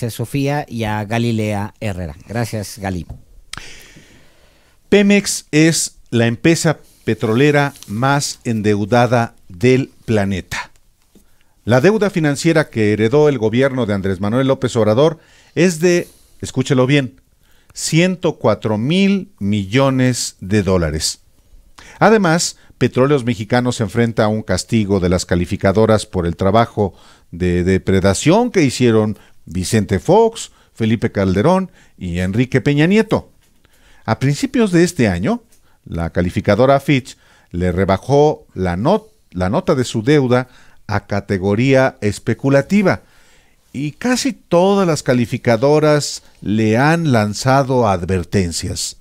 Gracias, Sofía, y a Galilea Herrera. Gracias, Gali. Pemex es la empresa petrolera más endeudada del planeta. La deuda financiera que heredó el gobierno de Andrés Manuel López Obrador es de, escúchelo bien, 104,000 millones de dólares. Además, Petróleos Mexicanos se enfrenta a un castigo de las calificadoras por el trabajo de depredación que hicieron Vicente Fox, Felipe Calderón y Enrique Peña Nieto. A principios de este año, la calificadora Fitch le rebajó la nota de su deuda a categoría especulativa y casi todas las calificadoras le han lanzado advertencias.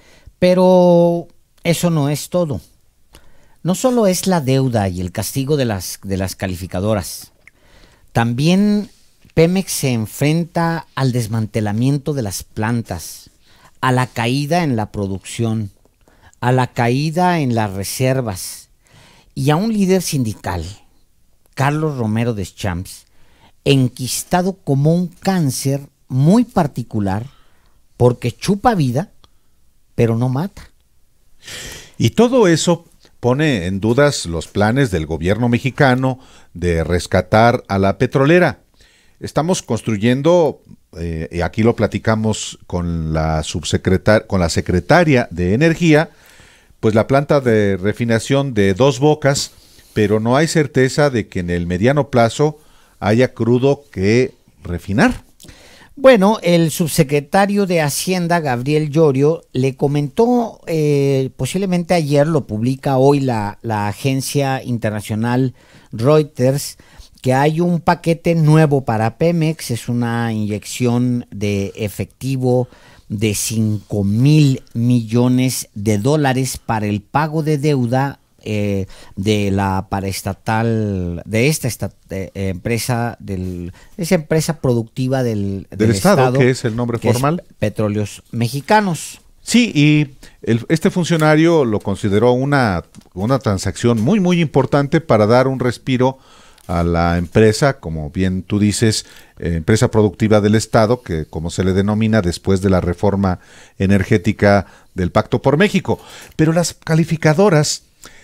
Pero eso no es todo. No solo es la deuda y el castigo de las calificadoras. También Pemex se enfrenta al desmantelamiento de las plantas, a la caída en la producción, a la caída en las reservas y a un líder sindical, Carlos Romero Deschamps, enquistado como un cáncer muy particular porque chupa vida, pero no mata. Y todo eso pone en dudas los planes del gobierno mexicano de rescatar a la petrolera. Estamos construyendo, y aquí lo platicamos con la secretaria de Energía, pues la planta de refinación de Dos Bocas, pero no hay certeza de que en el mediano plazo haya crudo que refinar. Bueno, el subsecretario de Hacienda, Gabriel Llorio, le comentó, posiblemente ayer, lo publica hoy la agencia internacional Reuters, que hay un paquete nuevo para Pemex, es una inyección de efectivo de 5,000 millones de dólares para el pago de deuda de la paraestatal, de esta empresa, esa empresa productiva del Estado, que es el nombre formal, Petróleos Mexicanos. Sí, y este funcionario lo consideró una transacción muy, muy importante para dar un respiro a la empresa, como bien tú dices, empresa productiva del Estado, que como se le denomina después de la reforma energética del Pacto por México. Pero las calificadoras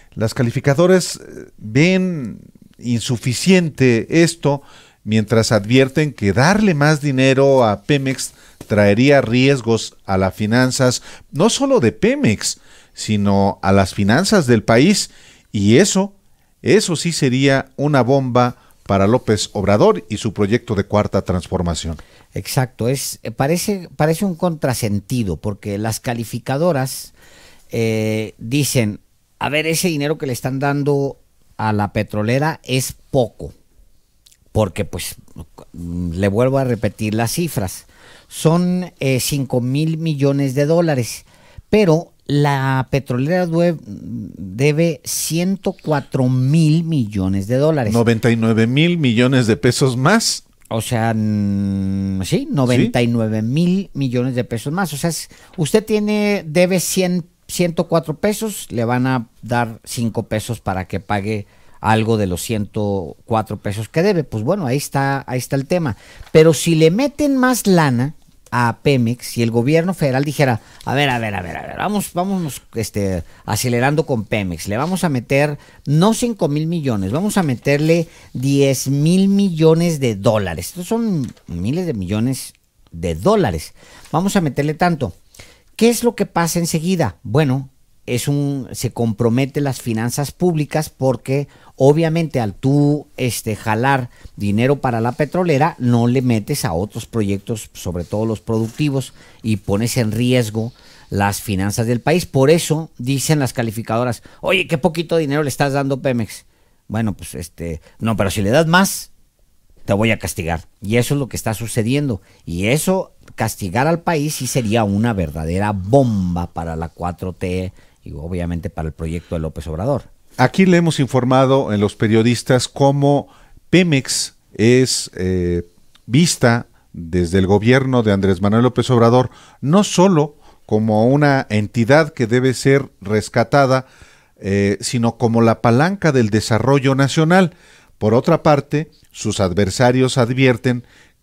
ven insuficiente esto, mientras advierten que darle más dinero a Pemex traería riesgos a las finanzas, no solo de Pemex, sino a las finanzas del país, y eso sí sería una bomba para López Obrador y su proyecto de cuarta transformación. Exacto, parece un contrasentido, porque las calificadoras dicen, a ver, ese dinero que le están dando a la petrolera es poco, porque pues le vuelvo a repetir las cifras, son 5,000 millones de dólares, pero la petrolera debe 104,000 millones de dólares. 99,000 millones de pesos más. O sea, sí, 99,000 millones de pesos más. O sea, usted debe 104 pesos, le van a dar 5 pesos para que pague algo de los 104 pesos que debe. Pues bueno, ahí está el tema. Pero si le meten más lana a Pemex, si el gobierno federal dijera, a ver, vámonos acelerando con Pemex, le vamos a meter no 5,000 millones, vamos a meterle 10,000 millones de dólares. Estos son miles de millones de dólares. Vamos a meterle tanto. ¿Qué es lo que pasa enseguida? Bueno, se compromete las finanzas públicas, porque obviamente al tú jalar dinero para la petrolera, no le metes a otros proyectos, sobre todo los productivos, y pones en riesgo las finanzas del país. Por eso dicen las calificadoras, oye, qué poquito dinero le estás dando a Pemex. Bueno, pues no, pero si le das más, te voy a castigar. Y eso es lo que está sucediendo. Y eso, castigar al país, sí sería una verdadera bomba para la 4T y obviamente para el proyecto de López Obrador. Aquí le hemos informado en los periodistas cómo Pemex es vista desde el gobierno de Andrés Manuel López Obrador no solo como una entidad que debe ser rescatada, sino como la palanca del desarrollo nacional. Por otra parte, sus adversarios advierten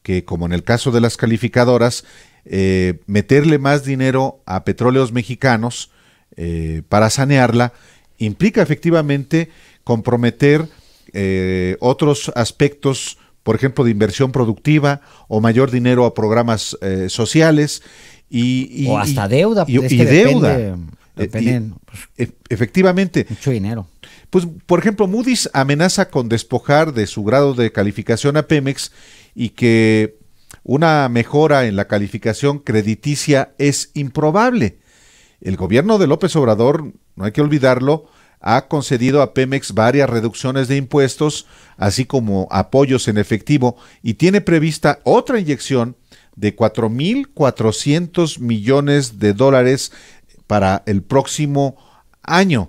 que, como en el caso de las calificadoras, meterle más dinero a Petróleos Mexicanos para sanearla implica efectivamente comprometer otros aspectos, por ejemplo, de inversión productiva o mayor dinero a programas sociales o hasta deuda. Y deuda. Efectivamente. Mucho dinero. Pues, por ejemplo, Moody's amenaza con despojar de su grado de calificación a Pemex y que una mejora en la calificación crediticia es improbable. El gobierno de López Obrador, no hay que olvidarlo, ha concedido a Pemex varias reducciones de impuestos, así como apoyos en efectivo, y tiene prevista otra inyección de 4.400 millones de dólares para el próximo año.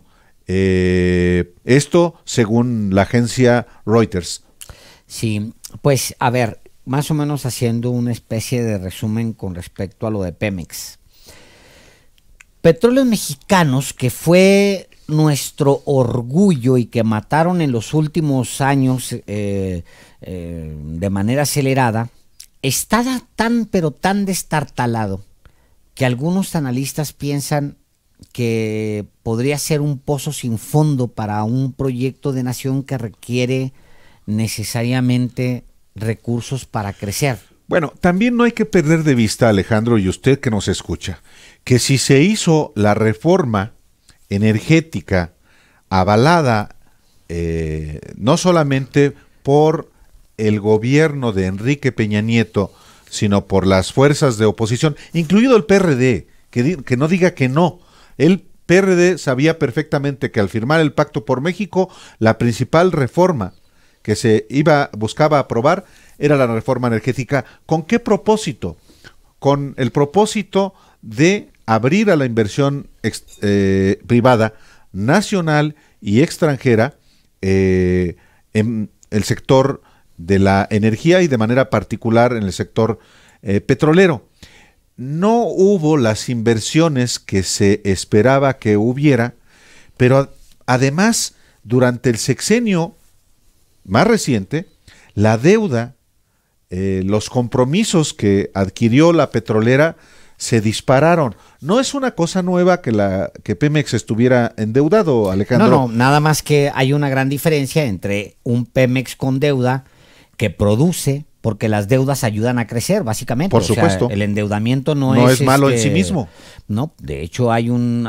Esto según la agencia Reuters. Sí, pues a ver, más o menos haciendo una especie de resumen con respecto a lo de Pemex. Petróleos Mexicanos, que fue nuestro orgullo y que mataron en los últimos años de manera acelerada, está tan pero tan destartalado que algunos analistas piensan que podría ser un pozo sin fondo para un proyecto de nación que requiere necesariamente recursos para crecer. Bueno, también no hay que perder de vista, Alejandro, y usted que nos escucha, que si se hizo la reforma energética avalada no solamente por el gobierno de Enrique Peña Nieto, sino por las fuerzas de oposición, incluido el PRD, que no diga que no. El PRD sabía perfectamente que al firmar el Pacto por México, la principal reforma que buscaba aprobar era la reforma energética. ¿Con qué propósito? Con el propósito de abrir a la inversión privada, nacional y extranjera, en el sector de la energía y de manera particular en el sector petrolero. No hubo las inversiones que se esperaba que hubiera, pero además, durante el sexenio más reciente, la deuda, los compromisos que adquirió la petrolera se dispararon. No es una cosa nueva que Pemex estuviera endeudado, Alejandro. No, nada más que hay una gran diferencia entre un Pemex con deuda que produce, porque las deudas ayudan a crecer, básicamente. Por supuesto. El endeudamiento no es malo en sí mismo. No, de hecho en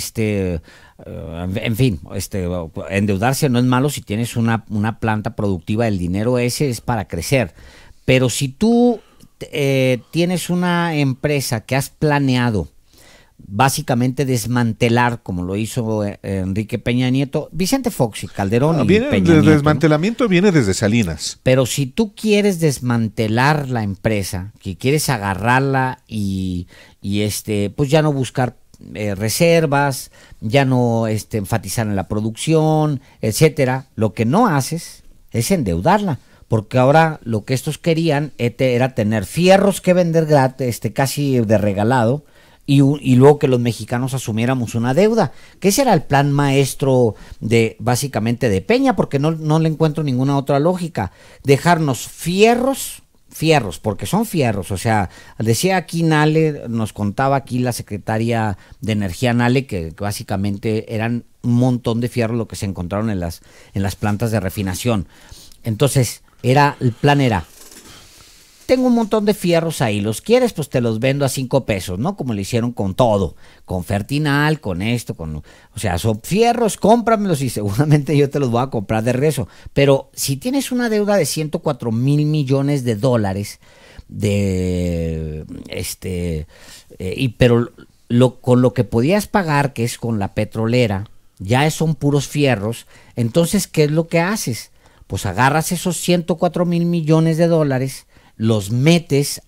fin, endeudarse no es malo si tienes una planta productiva. El dinero ese es para crecer. Pero si tú tienes una empresa que has planeado básicamente desmantelar, como lo hizo Enrique Peña Nieto, Vicente Fox y Calderón y Peña Nieto. El desmantelamiento viene desde Salinas. Pero si tú quieres desmantelar la empresa, que quieres agarrarla y pues ya no buscar reservas, ya no enfatizar en la producción, etcétera, lo que no haces es endeudarla. Porque ahora lo que estos querían era tener fierros que vender gratis, casi de regalado, y luego que los mexicanos asumiéramos una deuda, que ese era el plan maestro básicamente de Peña, porque no le encuentro ninguna otra lógica. Dejarnos fierros, porque son fierros. O sea, decía aquí Nale, nos contaba aquí la secretaria de Energía Nale, que básicamente eran un montón de fierros lo que se encontraron en las plantas de refinación. Entonces, el plan era: tengo un montón de fierros ahí, ¿los quieres? Pues te los vendo a 5 pesos, ¿no? Como lo hicieron con todo, con Fertinal, con esto, o sea, son fierros, cómpramelos y seguramente yo te los voy a comprar de regreso. Pero si tienes una deuda de 104,000 millones de dólares, pero con lo que podías pagar, que es con la petrolera, ya son puros fierros. Entonces, ¿qué es lo que haces? Pues agarras esos 104,000 millones de dólares, los metes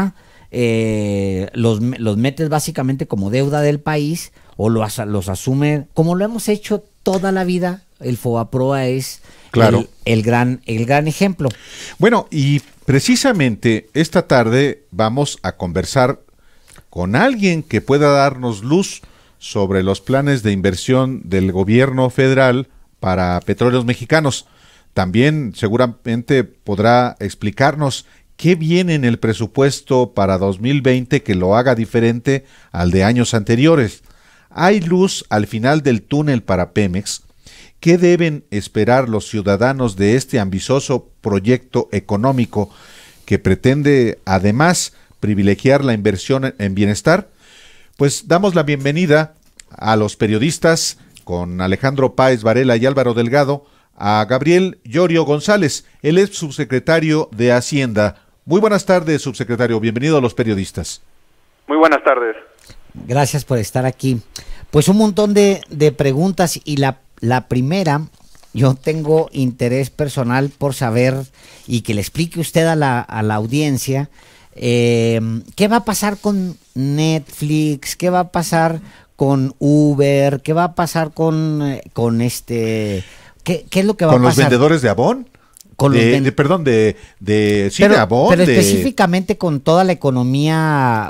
los metes básicamente como deuda del país, o los asume, como lo hemos hecho toda la vida. El FOBAPROA es claro el gran ejemplo. Bueno, y precisamente esta tarde vamos a conversar con alguien que pueda darnos luz sobre los planes de inversión del gobierno federal para Petróleos Mexicanos. También seguramente podrá explicarnos ¿qué viene en el presupuesto para 2020 que lo haga diferente al de años anteriores? ¿Hay luz al final del túnel para Pemex? ¿Qué deben esperar los ciudadanos de este ambicioso proyecto económico que pretende además privilegiar la inversión en bienestar? Pues damos la bienvenida a los periodistas con Alejandro Páez Varela y Álvaro Delgado, a Gabriel Llorio González, él es subsecretario de Hacienda. Muy buenas tardes, subsecretario, bienvenido a los periodistas. Muy buenas tardes. Gracias por estar aquí. Pues un montón de preguntas y la primera, yo tengo interés personal por saber y que le explique usted a la audiencia qué va a pasar con Netflix, qué va a pasar con Uber, qué va a pasar con ¿qué es lo que va a pasar? ¿Con los vendedores de Avon? Con de Avon. Pero específicamente con toda la economía,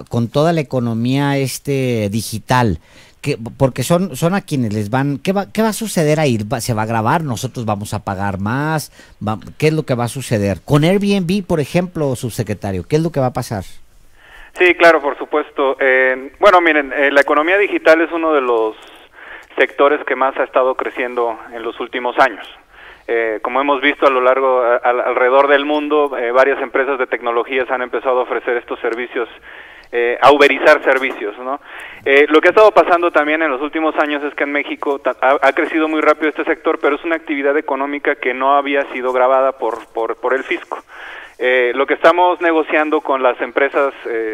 digital. Porque son a quienes les van. ¿Qué va a suceder ahí? ¿Se va a grabar? ¿Nosotros vamos a pagar más? ¿Qué es lo que va a suceder? Con Airbnb, por ejemplo, subsecretario, ¿qué es lo que va a pasar? Sí, claro, por supuesto. Bueno, miren, la economía digital es uno de los sectores que más ha estado creciendo en los últimos años. Como hemos visto a lo largo, alrededor del mundo, varias empresas de tecnologías han empezado a ofrecer estos servicios, a uberizar servicios, ¿no? Lo que ha estado pasando también en los últimos años es que en México ha crecido muy rápido este sector, pero es una actividad económica que no había sido gravada por el fisco. Lo que estamos negociando con las empresas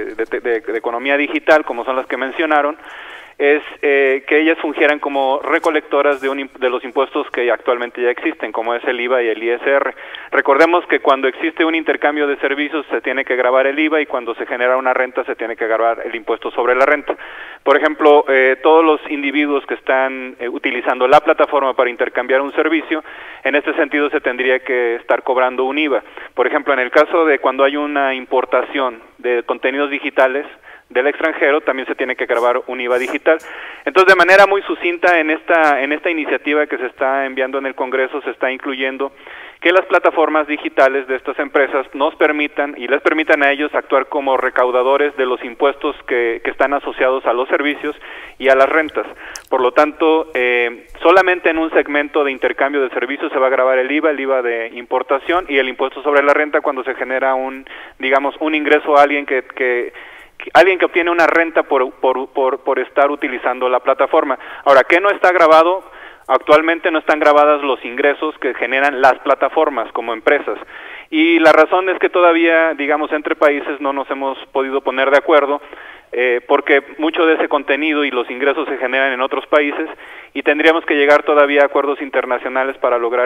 de economía digital, como son las que mencionaron, es que ellas fungieran como recolectoras de los impuestos que actualmente ya existen, como es el IVA y el ISR. Recordemos que cuando existe un intercambio de servicios se tiene que gravar el IVA y cuando se genera una renta se tiene que gravar el impuesto sobre la renta. Por ejemplo, todos los individuos que están utilizando la plataforma para intercambiar un servicio, en este sentido se tendría que estar cobrando un IVA. Por ejemplo, en el caso de cuando hay una importación de contenidos digitales del extranjero, también se tiene que grabar un IVA digital. Entonces, de manera muy sucinta, en esta iniciativa que se está enviando en el Congreso, se está incluyendo que las plataformas digitales de estas empresas nos permitan y les permitan a ellos actuar como recaudadores de los impuestos que están asociados a los servicios y a las rentas. Por lo tanto, solamente en un segmento de intercambio de servicios se va a grabar el IVA de importación y el impuesto sobre la renta cuando se genera un ingreso a alguien que obtiene una renta por estar utilizando la plataforma. Ahora, ¿qué no está grabado? Actualmente no están grabadas los ingresos que generan las plataformas como empresas. Y la razón es que todavía, digamos, entre países no nos hemos podido poner de acuerdo, porque mucho de ese contenido y los ingresos se generan en otros países y tendríamos que llegar todavía a acuerdos internacionales para lograr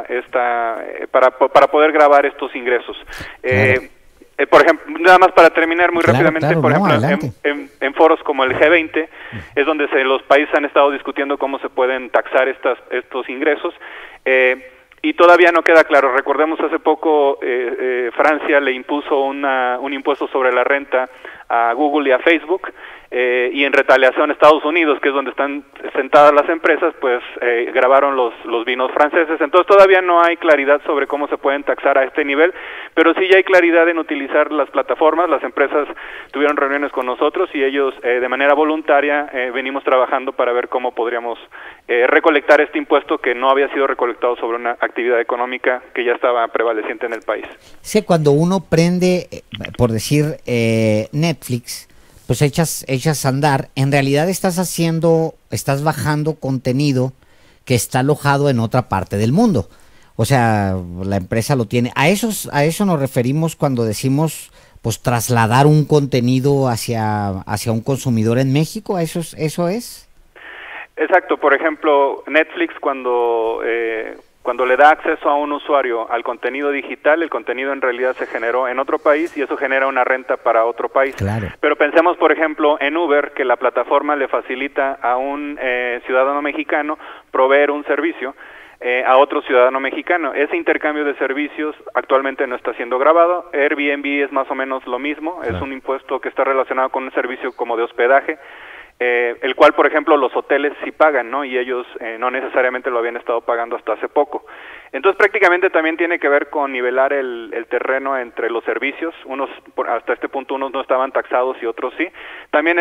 para poder grabar estos ingresos. Claro. Por ejemplo, nada más para terminar muy rápidamente, claro, por ejemplo, adelante. en foros como el G20 es donde los países han estado discutiendo cómo se pueden taxar estos ingresos y todavía no queda claro. Recordemos hace poco Francia le impuso un impuesto sobre la renta a Google y a Facebook y en retaliación Estados Unidos, que es donde están sentadas las empresas, pues grabaron los vinos franceses. Entonces todavía no hay claridad sobre cómo se pueden taxar a este nivel, pero sí ya hay claridad en utilizar las plataformas. Las empresas tuvieron reuniones con nosotros y ellos de manera voluntaria venimos trabajando para ver cómo podríamos recolectar este impuesto que no había sido recolectado sobre una actividad económica que ya estaba prevaleciente en el país. Sí, cuando uno prende, por decir, Netflix, pues echas a andar, en realidad estás bajando contenido que está alojado en otra parte del mundo. O sea, la empresa lo tiene. A eso nos referimos cuando decimos, pues, trasladar un contenido hacia un consumidor en México. ¿Eso es? Exacto. Por ejemplo, Netflix cuando le da acceso a un usuario al contenido digital, el contenido en realidad se generó en otro país y eso genera una renta para otro país. Claro. Pero pensemos, por ejemplo, en Uber, que la plataforma le facilita a un ciudadano mexicano proveer un servicio a otro ciudadano mexicano. Ese intercambio de servicios actualmente no está siendo grabado. Airbnb es más o menos lo mismo, claro. Es un impuesto que está relacionado con un servicio como de hospedaje. el cual, por ejemplo, los hoteles sí pagan, ¿no? Y ellos no necesariamente lo habían estado pagando hasta hace poco. Entonces, prácticamente también tiene que ver con nivelar el terreno entre los servicios. Unos, hasta este punto, unos no estaban taxados y otros sí. También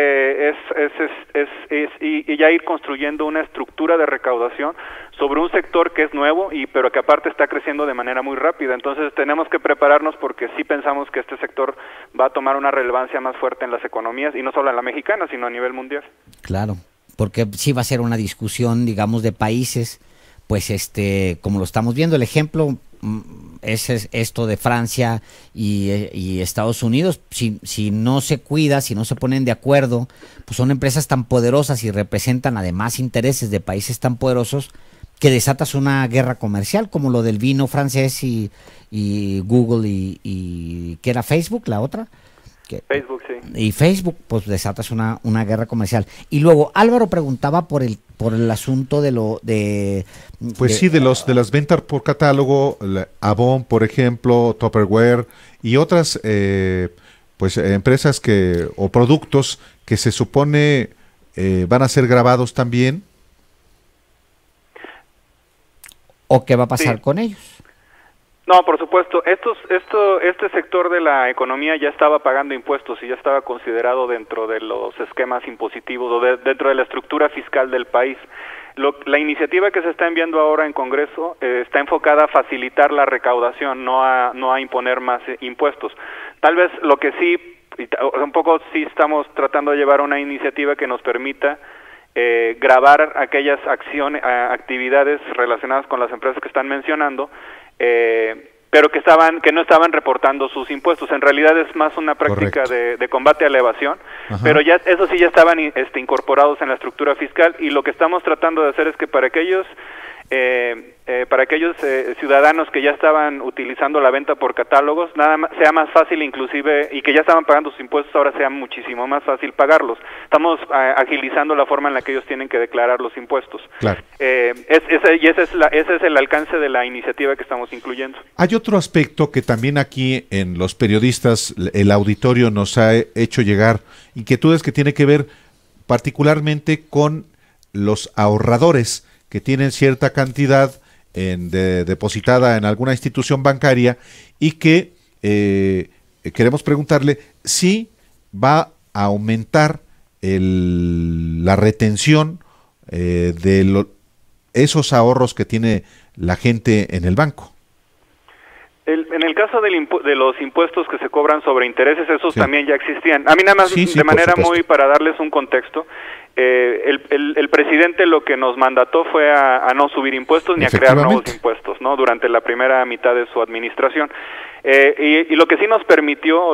y ya ir construyendo una estructura de recaudación sobre un sector que es nuevo pero que aparte está creciendo de manera muy rápida. Entonces, tenemos que prepararnos porque sí pensamos que este sector va a tomar una relevancia más fuerte en las economías, y no solo en la mexicana, sino a nivel mundial. Claro, porque sí va a ser una discusión, digamos, de países, pues como lo estamos viendo, el ejemplo es esto de Francia y Estados Unidos. Si no se cuida, si no se ponen de acuerdo, pues son empresas tan poderosas y representan además intereses de países tan poderosos que desatas una guerra comercial, como lo del vino francés y Google y ¿qué era Facebook, la otra? Facebook, sí. Y Facebook, pues desatas una guerra comercial. Y luego Álvaro preguntaba por el asunto de las ventas por catálogo, Avon, por ejemplo, Tupperware y otras empresas o productos que se supone van a ser grabados también. ¿O qué va a pasar con ellos? No, por supuesto. Este sector de la economía ya estaba pagando impuestos y ya estaba considerado dentro de los esquemas impositivos o dentro de la estructura fiscal del país. La iniciativa que se está enviando ahora en Congreso está enfocada a facilitar la recaudación, no a imponer más impuestos. Tal vez lo que sí, un poco sí estamos tratando de llevar una iniciativa que nos permita grabar aquellas actividades relacionadas con las empresas que están mencionando, pero que no estaban reportando sus impuestos. En realidad es más una práctica de combate a la evasión. Ajá. Pero ya eso sí ya estaban incorporados en la estructura fiscal, y lo que estamos tratando de hacer es que para aquellos ciudadanos que ya estaban utilizando la venta por catálogos, sea más fácil, inclusive, y que ya estaban pagando sus impuestos, ahora sea muchísimo más fácil pagarlos. Estamos agilizando la forma en la que ellos tienen que declarar los impuestos. Claro. Ese es el alcance de la iniciativa que estamos incluyendo. Hay otro aspecto que también aquí en los periodistas, el auditorio nos ha hecho llegar, inquietudes que tiene que ver particularmente con los ahorradores que tienen cierta cantidad depositada en alguna institución bancaria, y que queremos preguntarle si va a aumentar la retención de esos ahorros que tiene la gente en el banco. En el caso de los impuestos que se cobran sobre intereses, esos también ya existían. A mí nada más, de manera muy para darles un contexto, el presidente lo que nos mandató fue a no subir impuestos ni a crear nuevos impuestos, ¿no? Durante la primera mitad de su administración. Y lo que sí nos permitió,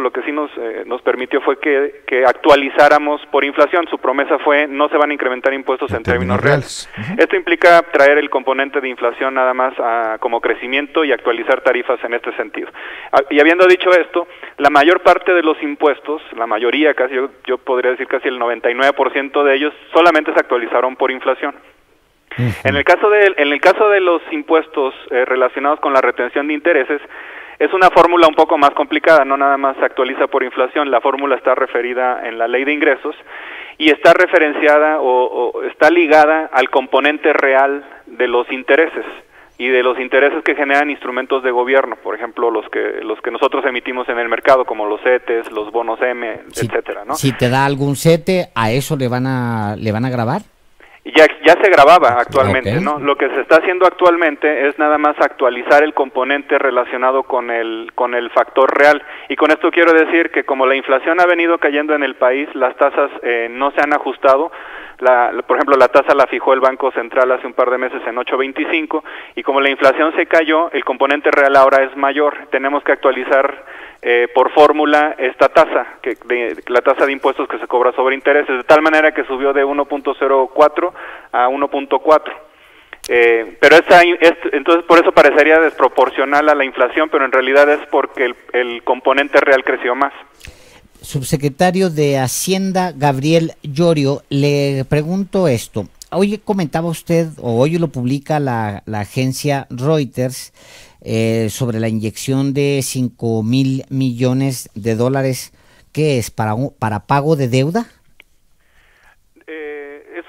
fue que actualizáramos por inflación. Su promesa fue: no se van a incrementar impuestos en términos reales. Esto implica traer el componente de inflación nada más como crecimiento y actualizar tarifas en este sentido. Y habiendo dicho esto, la mayor parte de los impuestos, la mayoría, casi yo podría decir casi el 99% de ellos, solamente se actualizaron por inflación. En el caso de los impuestos relacionados con la retención de intereses, es una fórmula un poco más complicada, no nada más se actualiza por inflación. La fórmula está referida en la Ley de Ingresos y está referenciada o está ligada al componente real de los intereses y de los intereses que generan instrumentos de gobierno, por ejemplo, los que nosotros emitimos en el mercado, como los CETES, los bonos M, etcétera, ¿no? Si te da algún CETE, ¿a eso le van a gravar? Ya se grababa actualmente, ¿no? Lo que se está haciendo actualmente es nada más actualizar el componente relacionado con el factor real. Y con esto quiero decir que como la inflación ha venido cayendo en el país, las tasas no se han ajustado. Por ejemplo, la tasa la fijó el Banco Central hace un par de meses en 8.25, y como la inflación se cayó, el componente real ahora es mayor. Tenemos que actualizar por fórmula esta tasa, la tasa de impuestos que se cobra sobre intereses, de tal manera que subió de 1.04 a 1.4. Pero entonces por eso parecería desproporcional a la inflación, pero en realidad es porque el componente real creció más. Subsecretario de Hacienda, Gabriel Llorio, le pregunto esto. Hoy comentaba usted, o hoy lo publica la agencia Reuters, sobre la inyección de 5,000 millones de dólares. ¿Qué es? ¿Para pago de deuda?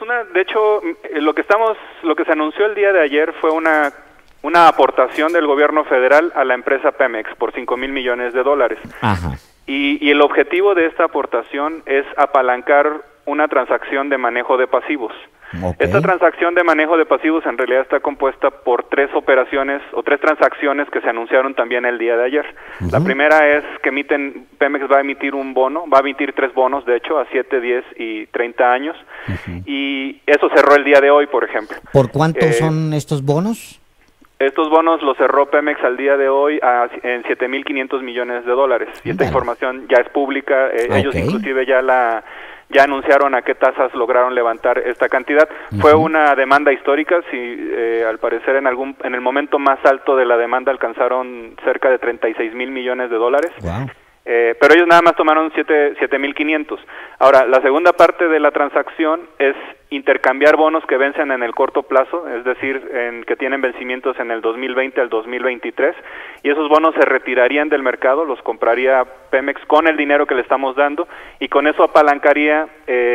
de hecho, lo que se anunció el día de ayer fue una aportación del gobierno federal a la empresa Pemex por $5,000 millones. Ajá. Y el objetivo de esta aportación es apalancar una transacción de manejo de pasivos. Okay. Esta transacción de manejo de pasivos en realidad está compuesta por 3 operaciones o 3 transacciones que se anunciaron también el día de ayer. La primera es que Pemex va a emitir un bono, va a emitir 3 bonos, de hecho, a 7, 10 y 30 años. Y eso cerró el día de hoy, por ejemplo. ¿Por cuánto son estos bonos? Estos bonos los cerró Pemex al día de hoy en $7,500 millones. Y esta información ya es pública. Ellos inclusive ya anunciaron a qué tasas lograron levantar esta cantidad. Fue una demanda histórica, al parecer en el momento más alto de la demanda alcanzaron cerca de $36,000 millones. Wow. Pero ellos nada más tomaron 7,500. Ahora, la segunda parte de la transacción es intercambiar bonos que vencen en el corto plazo, es decir, que tienen vencimientos en el 2020 al 2023, y esos bonos se retirarían del mercado, los compraría Pemex con el dinero que le estamos dando, y con eso apalancaría,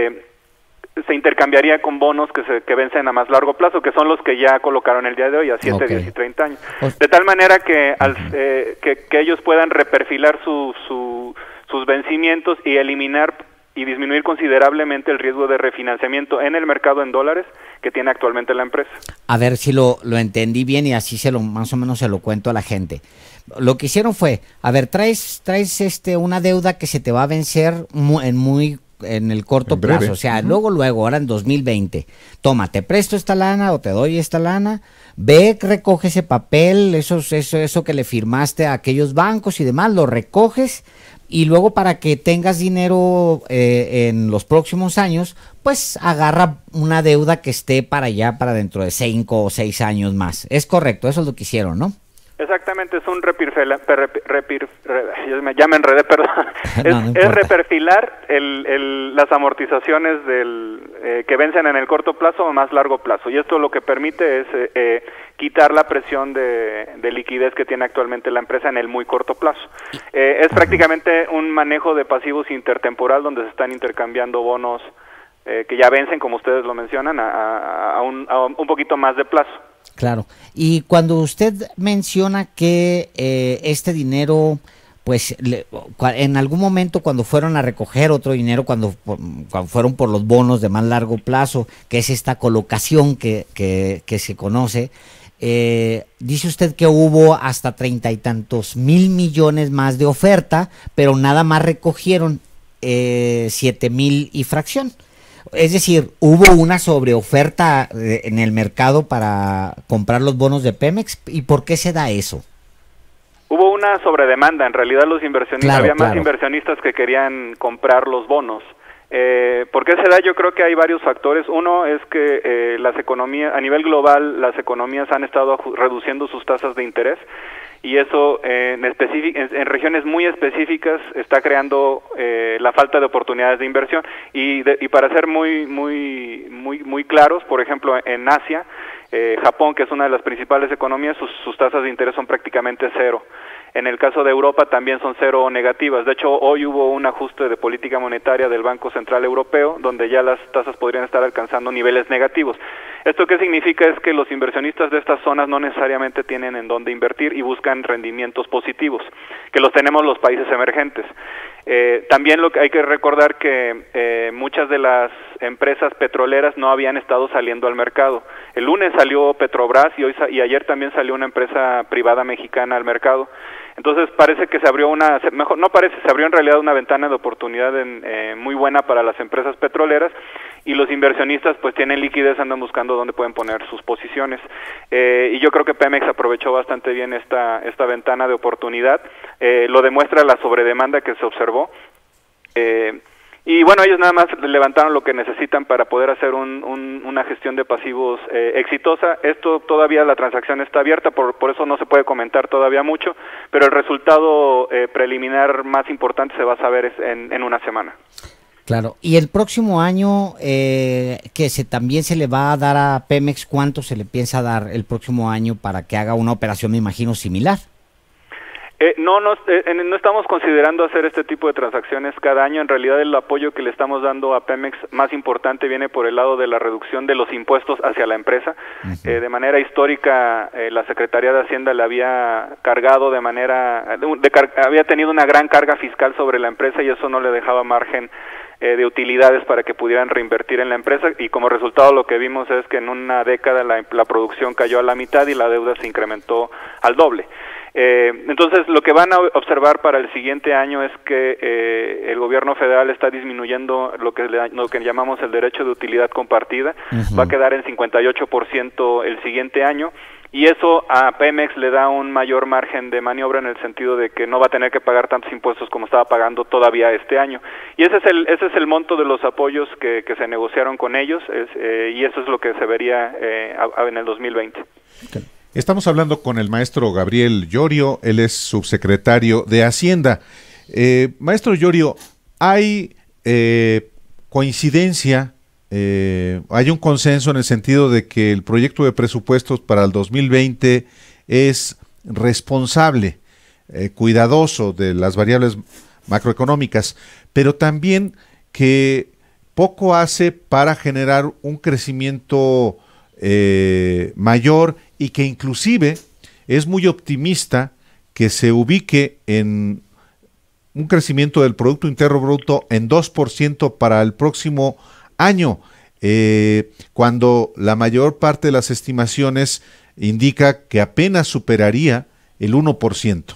se intercambiaría con bonos que vencen a más largo plazo, que son los que ya colocaron el día de hoy, a 7, 10 y 30 años. De tal manera que que ellos puedan reperfilar sus vencimientos y eliminar y disminuir considerablemente el riesgo de refinanciamiento en el mercado en dólares que tiene actualmente la empresa. A ver si lo entendí bien y así más o menos se lo cuento a la gente. Lo que hicieron fue, a ver, traes una deuda que se te va a vencer en el corto plazo, o sea, luego, ahora en 2020, toma, te presto esta lana o te doy esta lana, ve, recoge ese papel, eso que le firmaste a aquellos bancos y demás, lo recoges, y luego para que tengas dinero en los próximos años, pues agarra una deuda que esté para dentro de 5 o 6 años más. Es correcto, eso es lo que hicieron, ¿no? Exactamente, es un ya me enredé, perdón. Es reperfilar las amortizaciones que vencen en el corto plazo o más largo plazo, y esto lo que permite es quitar la presión de liquidez que tiene actualmente la empresa en el muy corto plazo. Es prácticamente un manejo de pasivos intertemporal donde se están intercambiando bonos que ya vencen, como ustedes lo mencionan, a un poquito más de plazo. Claro, y cuando usted menciona que este dinero, pues en algún momento cuando fueron a recoger otro dinero, cuando fueron por los bonos de más largo plazo, que es esta colocación que se conoce, dice usted que hubo hasta 30 y tantos mil millones más de oferta, pero nada más recogieron 7,000 y fracción. Es decir, ¿hubo una sobreoferta en el mercado para comprar los bonos de Pemex? ¿Y por qué se da eso? Hubo una sobredemanda, en realidad los inversionistas, había más inversionistas que querían comprar los bonos. ¿Por qué se da? Yo creo que hay varios factores. Uno es que las economías, a nivel global, las economías han estado reduciendo sus tasas de interés, y eso en regiones muy específicas está creando la falta de oportunidades de inversión. Y para ser muy claros, por ejemplo, en Asia, Japón, que es una de las principales economías, sus tasas de interés son prácticamente cero. En el caso de Europa también son cero o negativas. De hecho, hoy hubo un ajuste de política monetaria del Banco Central Europeo, donde ya las tasas podrían estar alcanzando niveles negativos. ¿Esto qué significa? Es que los inversionistas de estas zonas no necesariamente tienen en dónde invertir y buscan rendimientos positivos, que los tenemos los países emergentes. También hay que recordar que muchas de las empresas petroleras no habían estado saliendo al mercado. El lunes salió Petrobras y ayer también salió una empresa privada mexicana al mercado. Entonces parece que se abrió se abrió en realidad una ventana de oportunidad muy buena para las empresas petroleras, y los inversionistas pues tienen liquidez, andan buscando dónde pueden poner sus posiciones. Y yo creo que Pemex aprovechó bastante bien esta ventana de oportunidad. Lo demuestra la sobredemanda que se observó. Y bueno, ellos nada más levantaron lo que necesitan para poder hacer una gestión de pasivos exitosa. Esto todavía, la transacción está abierta, por eso no se puede comentar todavía mucho, pero el resultado preliminar más importante se va a saber en una semana. Claro, y el próximo año también se le va a dar a Pemex, ¿cuánto se le piensa dar el próximo año para que haga una operación, me imagino, similar? No estamos considerando hacer este tipo de transacciones cada año. En realidad el apoyo que le estamos dando a Pemex más importante viene por el lado de la reducción de los impuestos hacia la empresa. De manera histórica la Secretaría de Hacienda le había cargado había tenido una gran carga fiscal sobre la empresa y eso no le dejaba margen de utilidades para que pudieran reinvertir en la empresa, y como resultado lo que vimos es que en una década la producción cayó a la mitad y la deuda se incrementó al doble. Entonces lo que van a observar para el siguiente año es que el gobierno federal está disminuyendo lo que llamamos el derecho de utilidad compartida. Va a quedar en 58% el siguiente año, y eso a Pemex le da un mayor margen de maniobra en el sentido de que no va a tener que pagar tantos impuestos como estaba pagando todavía este año. Y ese es el monto de los apoyos que se negociaron con ellos, y eso es lo que se vería en el 2020. Okay. Estamos hablando con el maestro Gabriel Llorio, él es subsecretario de Hacienda. Maestro Llorio, ¿hay coincidencia, hay un consenso en el sentido de que el proyecto de presupuestos para el 2020 es responsable, cuidadoso de las variables macroeconómicas, pero también que poco hace para generar un crecimiento mayor, y que inclusive es muy optimista que se ubique en un crecimiento del Producto Interno Bruto en 2% para el próximo año, cuando la mayor parte de las estimaciones indica que apenas superaría el 1%?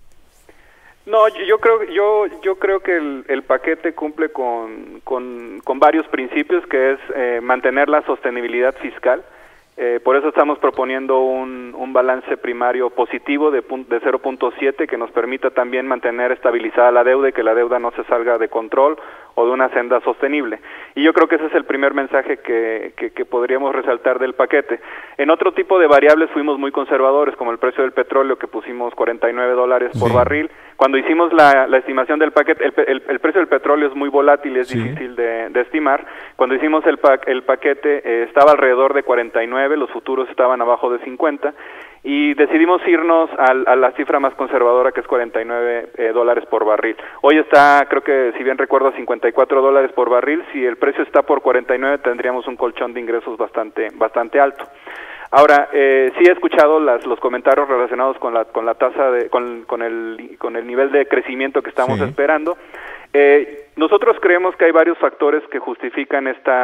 No, yo creo que el paquete cumple con varios principios, que es mantener la sostenibilidad fiscal. Por eso estamos proponiendo un balance primario positivo de 0.7 que nos permita también mantener estabilizada la deuda y que la deuda no se salga de control o de una senda sostenible. Y yo creo que ese es el primer mensaje que podríamos resaltar del paquete. En otro tipo de variables fuimos muy conservadores, como el precio del petróleo, que pusimos $49 por barril. Cuando hicimos la estimación del paquete, el precio del petróleo es muy volátil y es difícil de estimar. Cuando hicimos el paquete estaba alrededor de 49, los futuros estaban abajo de 50, y decidimos irnos a la cifra más conservadora, que es $49 por barril. Hoy está, creo que si bien recuerdo, $54 por barril. Si el precio está por 49, tendríamos un colchón de ingresos bastante alto. Ahora, sí he escuchado los comentarios relacionados con la tasa con el nivel de crecimiento que estamos esperando. Nosotros creemos que hay varios factores que justifican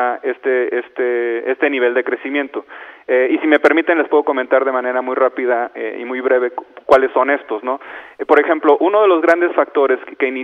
este nivel de crecimiento. Y si me permiten, les puedo comentar de manera muy rápida y muy breve cuáles son estos, ¿no? Por ejemplo, uno de los grandes factores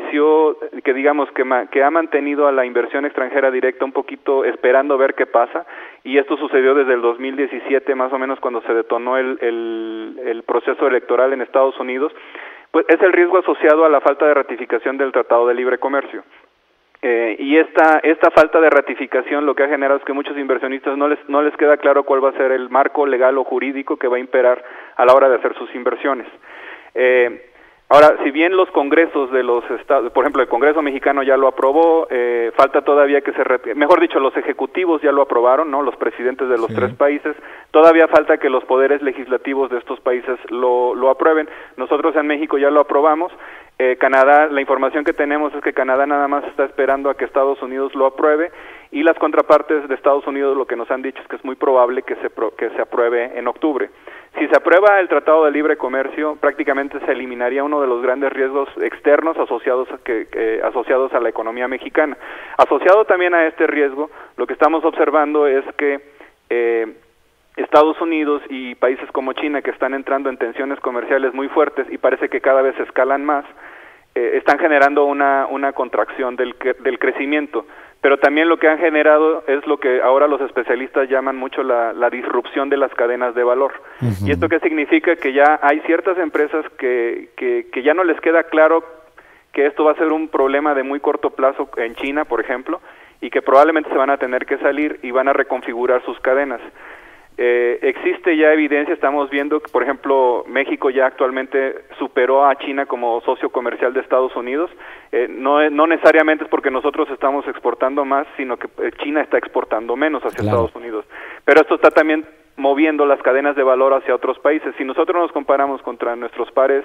que ha mantenido a la inversión extranjera directa un poquito esperando ver qué pasa, y esto sucedió desde el 2017, más o menos, cuando se detonó el proceso electoral en Estados Unidos, pues es el riesgo asociado a la falta de ratificación del Tratado de Libre Comercio. Y esta falta de ratificación lo que ha generado es que muchos inversionistas no les queda claro cuál va a ser el marco legal o jurídico que va a imperar a la hora de hacer sus inversiones. Ahora, si bien los congresos de los estados, por ejemplo, el Congreso mexicano ya lo aprobó, falta todavía que los ejecutivos ya lo aprobaron, ¿no? Los presidentes de los tres países, todavía falta que los poderes legislativos de estos países lo aprueben. Nosotros en México ya lo aprobamos. Canadá, la información que tenemos es que Canadá nada más está esperando a que Estados Unidos lo apruebe, y las contrapartes de Estados Unidos lo que nos han dicho es que es muy probable que se apruebe en octubre. Si se aprueba el Tratado de Libre Comercio, prácticamente se eliminaría uno de los grandes riesgos externos asociados a la economía mexicana. Asociado también a este riesgo, lo que estamos observando es que Estados Unidos y países como China, que están entrando en tensiones comerciales muy fuertes y parece que cada vez escalan más, están generando una contracción del crecimiento. Pero también lo que han generado es lo que ahora los especialistas llaman mucho la disrupción de las cadenas de valor. ¿Y esto qué significa? Que ya hay ciertas empresas que ya no les queda claro que esto va a ser un problema de muy corto plazo en China, por ejemplo, y que probablemente se van a tener que salir y van a reconfigurar sus cadenas. Existe ya evidencia, estamos viendo que, por ejemplo, México ya actualmente superó a China como socio comercial de Estados Unidos. No necesariamente es porque nosotros estamos exportando más, sino que China está exportando menos hacia Estados Unidos. Pero esto está también moviendo las cadenas de valor hacia otros países. Si nosotros nos comparamos contra nuestros pares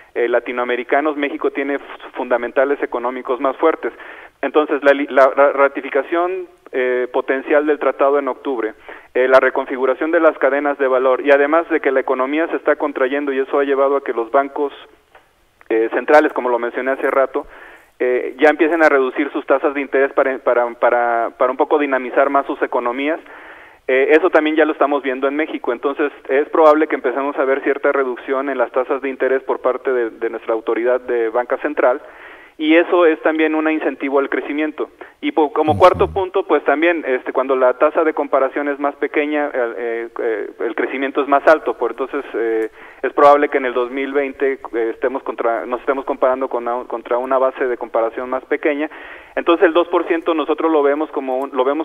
latinoamericanos, México tiene fundamentales económicos más fuertes. Entonces, la ratificación potencial del tratado en octubre, la reconfiguración de las cadenas de valor, y además de que la economía se está contrayendo, y eso ha llevado a que los bancos centrales, como lo mencioné hace rato, ya empiecen a reducir sus tasas de interés para un poco dinamizar más sus economías. Eso también ya lo estamos viendo en México. Entonces es probable que empecemos a ver cierta reducción en las tasas de interés por parte de nuestra autoridad de banca central, y eso es también un incentivo al crecimiento. Y como cuarto punto, pues también cuando la tasa de comparación es más pequeña, el crecimiento es más alto. Entonces es probable que en el 2020 nos estemos comparando contra una base de comparación más pequeña. Entonces el 2% nosotros lo vemos como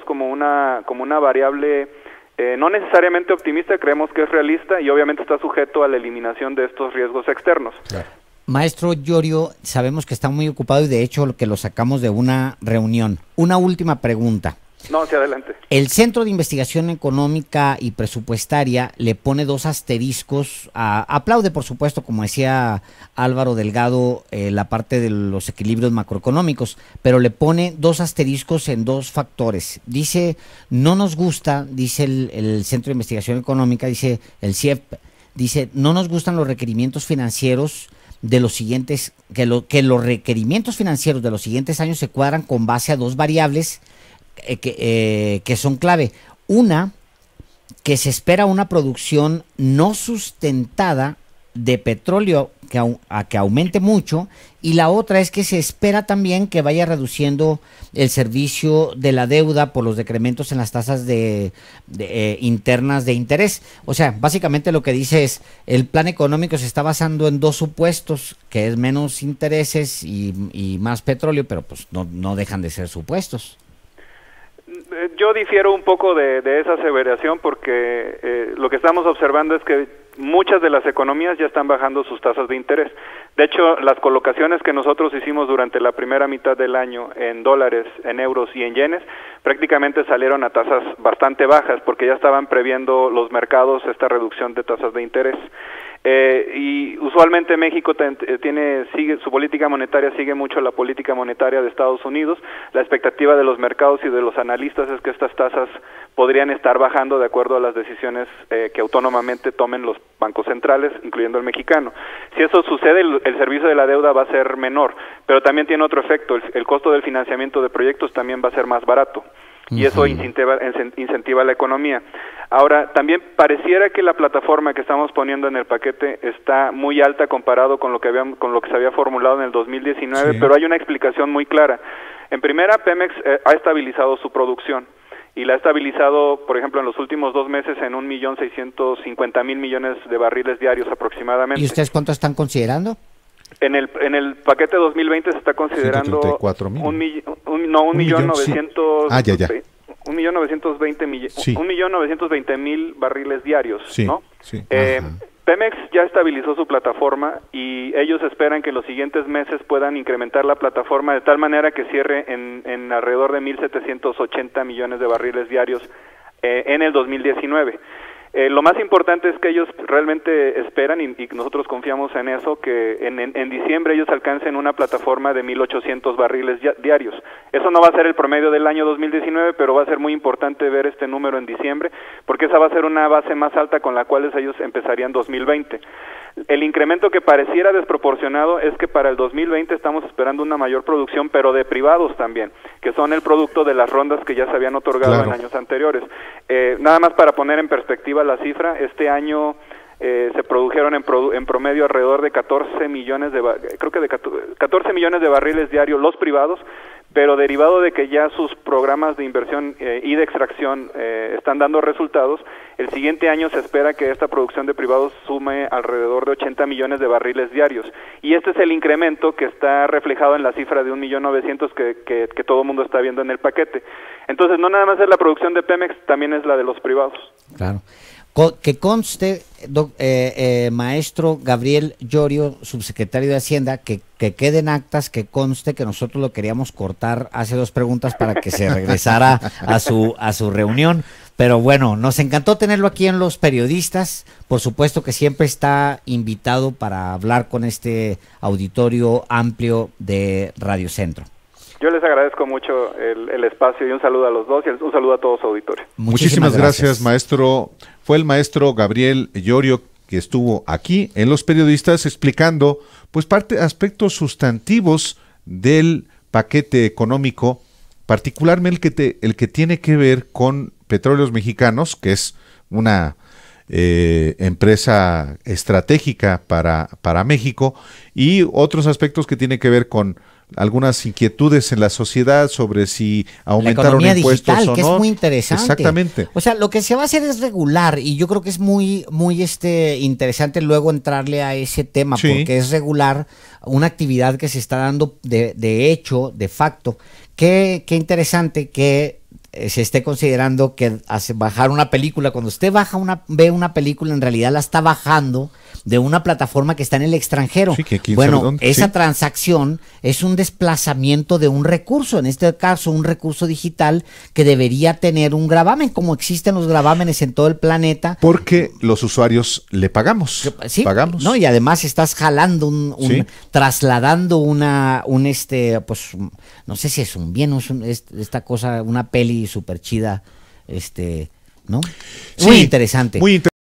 una variable no necesariamente optimista, creemos que es realista, y obviamente está sujeto a la eliminación de estos riesgos externos. Claro. Maestro Llorio, sabemos que está muy ocupado y de hecho que lo sacamos de una reunión. Una última pregunta. No, sí, adelante. El Centro de Investigación Económica y Presupuestaria le pone 2 asteriscos, aplaude por supuesto, como decía Álvaro Delgado, la parte de los equilibrios macroeconómicos, pero le pone 2 asteriscos en 2 factores. Dice, no nos gusta, dice el Centro de Investigación Económica, dice el CIEP, dice, no nos gustan los requerimientos financieros de los siguientes, que los requerimientos financieros de los siguientes años se cuadran con base a 2 variables que son clave. Una, que se espera una producción no sustentada de petróleo que aumente mucho, y la otra es que se espera también que vaya reduciendo el servicio de la deuda por los decrementos en las tasas internas de interés. O sea, básicamente lo que dice es, el plan económico se está basando en 2 supuestos, que es menos intereses y más petróleo, pero pues no dejan de ser supuestos. Yo difiero un poco de esa aseveración, porque lo que estamos observando es que muchas de las economías ya están bajando sus tasas de interés. De hecho, las colocaciones que nosotros hicimos durante la primera mitad del año en dólares, en euros y en yenes, prácticamente salieron a tasas bastante bajas, porque ya estaban previendo los mercados esta reducción de tasas de interés. Y usualmente México sigue su política monetaria, sigue mucho la política monetaria de Estados Unidos. La expectativa de los mercados y de los analistas es que estas tasas podrían estar bajando de acuerdo a las decisiones que autónomamente tomen los bancos centrales, incluyendo el mexicano. Si eso sucede, el servicio de la deuda va a ser menor, pero también tiene otro efecto: el costo del financiamiento de proyectos también va a ser más barato, y eso incentiva la economía. Ahora, también pareciera que la plataforma que estamos poniendo en el paquete está muy alta comparado con lo que se había formulado en el 2019, sí. Pero hay una explicación muy clara. En primera, Pemex ha estabilizado su producción, y la ha estabilizado, por ejemplo, en los últimos 2 meses en 1.650.000 millones de barriles diarios aproximadamente. ¿Y ustedes cuánto están considerando? En el paquete 2020 se está considerando 1.920.000 barriles diarios, sí, ¿no? Sí. Pemex ya estabilizó su plataforma, y ellos esperan que en los siguientes meses puedan incrementar la plataforma de tal manera que cierre en alrededor de 1.780 millones de barriles diarios en el 2019. Lo más importante es que ellos realmente esperan, y nosotros confiamos en eso, que en diciembre ellos alcancen una plataforma de 1.800 barriles diarios. Eso no va a ser el promedio del año 2019, pero va a ser muy importante ver este número en diciembre, porque esa va a ser una base más alta con la cual ellos empezarían 2020. El incremento que pareciera desproporcionado es que para el 2020 estamos esperando una mayor producción, pero de privados también, que son el producto de las rondas que ya se habían otorgado en años anteriores. Nada más para poner en perspectiva la cifra, este año se produjeron en promedio alrededor de 14 millones de barriles diarios los privados, pero derivado de que ya sus programas de inversión y de extracción están dando resultados, el siguiente año se espera que esta producción de privados sume alrededor de 80 millones de barriles diarios, y este es el incremento que está reflejado en la cifra de 1.900.000 que todo el mundo está viendo en el paquete. Entonces, no nada más es la producción de Pemex, también es la de los privados. Claro. Que conste, maestro Gabriel Llorio, subsecretario de Hacienda, que quede en actas, que conste que nosotros lo queríamos cortar hace 2 preguntas para que se regresara a su reunión, Pero bueno, nos encantó tenerlo aquí en Los Periodistas. Por supuesto que siempre está invitado para hablar con este auditorio amplio de Radio Centro. Yo les agradezco mucho el espacio y un saludo a los dos y un saludo a todos su auditorio. Muchísimas gracias, maestro. Fue el maestro Gabriel Llorio que estuvo aquí en Los Periodistas explicando pues aspectos sustantivos del paquete económico, particularmente el que tiene que ver con Petróleos Mexicanos, que es una empresa estratégica para México, y otros aspectos que tienen que ver con algunas inquietudes en la sociedad sobre si aumentaron impuestos digital, o no. Que es muy interesante. Exactamente. O sea, lo que se va a hacer es regular, y yo creo que es muy interesante luego entrarle a ese tema, Sí. porque es regular una actividad que se está dando de hecho, de facto. Qué interesante que se esté considerando que bajar una película, cuando usted ve una película, en realidad la está bajando de una plataforma que está en el extranjero. Sí, que quién bueno, sabe dónde, esa sí. transacción es un desplazamiento de un recurso, en este caso un recurso digital que debería tener un gravamen, como existen los gravámenes en todo el planeta. Porque los usuarios le pagamos. Sí, pagamos. no, y además estás jalando Sí. trasladando pues no sé si es un bien o es esta cosa, una peli súper chida, ¿no? Sí, Muy interesante. Muy interesante.